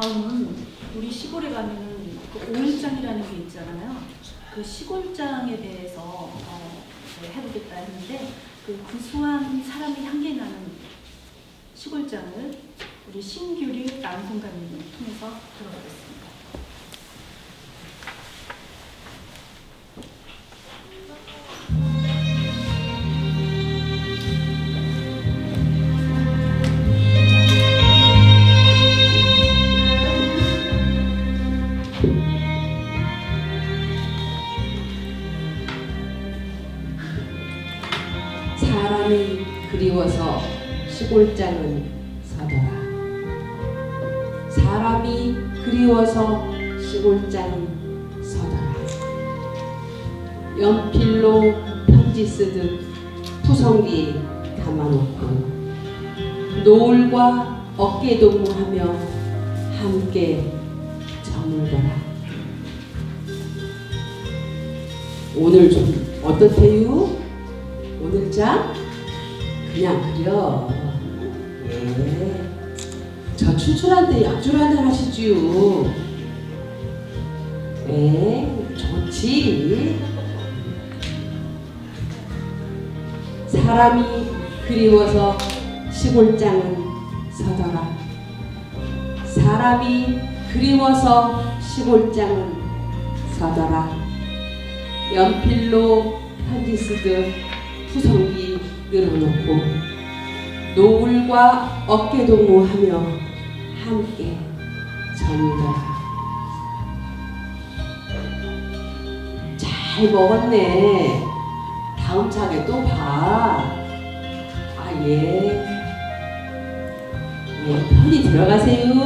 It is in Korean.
다음은 우리 시골에 가면은 그 5일장이라는 게 있잖아요. 그 시골장에 대해서 해보겠다 했는데 그 구수한 사람이 향기 나는 시골장을 우리 신규리 남송가님을 통해서 들어보겠습니다. 사람이 그리워서 시골장은 서더라. 사람이 그리워서 시골장은 서더라. 연필로 편지 쓰듯 푸성리에 담아놓고 노을과 어깨동무하며 함께 저물더라. 오늘 좀 어떻대요? 오늘 장? 그냥 그려. 예. 저 출출한데 약주 한잔 하시지요. 예, 좋지. 사람이 그리워서 시골장은 서더라. 사람이 그리워서 시골장은 서더라. 연필로 편지 쓰듯 푸성기 늘어놓고 노을과 어깨동무하며 함께 저물더라. 잘 먹었네. 다음 차게 또 봐. 아, 예. 예, 편히 들어가세요.